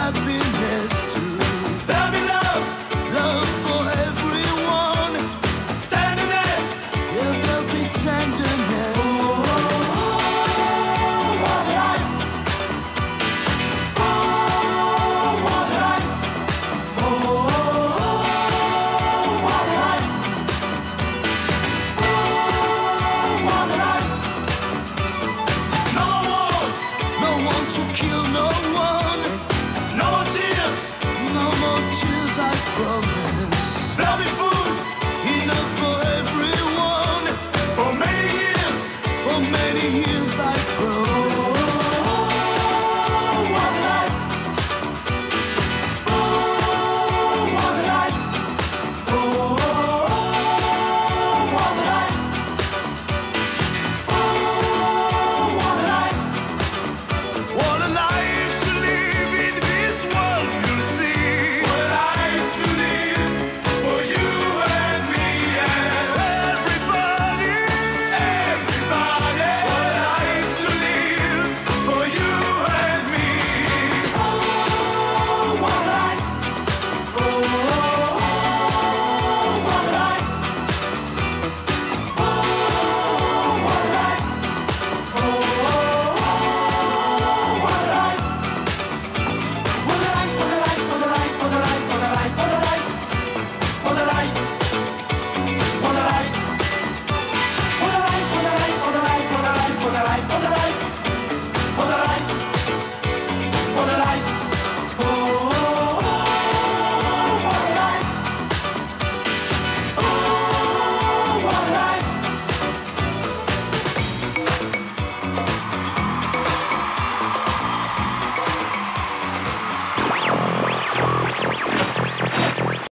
happiness too. There'll be love, love for everyone. Tenderness, yeah, there'll be tenderness. Oh, what a life. Oh, what a life. Oh, what a life. Oh, what a life. No more wars, no one to kill no one. No more tears, I promise.